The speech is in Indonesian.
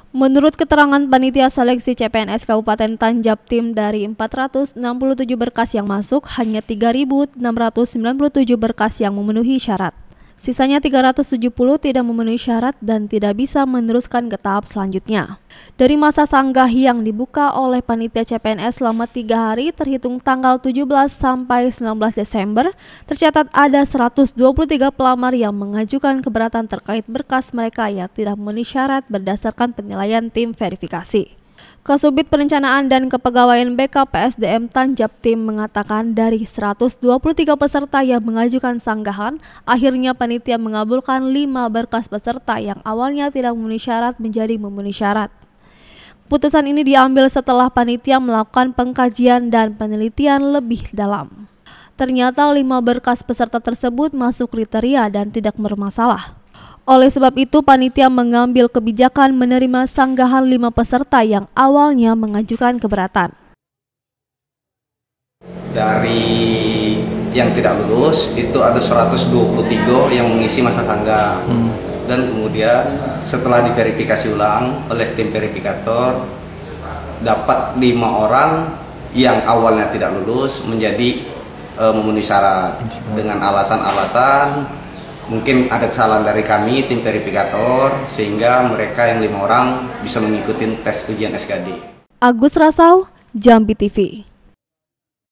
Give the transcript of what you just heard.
Menurut keterangan panitia seleksi CPNS Kabupaten Tanjab, tim dari 467 berkas yang masuk, hanya 3.697 berkas yang memenuhi syarat. Sisanya 370 tidak memenuhi syarat dan tidak bisa meneruskan ke tahap selanjutnya. Dari masa sanggah yang dibuka oleh panitia CPNS selama 3 hari terhitung tanggal 17 sampai 19 Desember, tercatat ada 123 pelamar yang mengajukan keberatan terkait berkas mereka yang tidak memenuhi syarat berdasarkan penilaian tim verifikasi. Kasubit Perencanaan dan Kepegawaian BKPSDM Tanjab Tim mengatakan dari 123 peserta yang mengajukan sanggahan, akhirnya panitia mengabulkan 5 berkas peserta yang awalnya tidak memenuhi syarat menjadi memenuhi syarat. Putusan ini diambil setelah panitia melakukan pengkajian dan penelitian lebih dalam. Ternyata 5 berkas peserta tersebut masuk kriteria dan tidak bermasalah. Oleh sebab itu, panitia mengambil kebijakan menerima sanggahan 5 peserta yang awalnya mengajukan keberatan. Dari yang tidak lulus, itu ada 123 yang mengisi masa sanggah. Dan kemudian setelah diverifikasi ulang oleh tim verifikator, dapat 5 orang yang awalnya tidak lulus menjadi memenuhi syarat dengan alasan-alasan. Mungkin ada kesalahan dari kami, tim verifikator, sehingga mereka yang 5 orang bisa mengikuti tes ujian SKD. Agus Rasau, Jambi TV.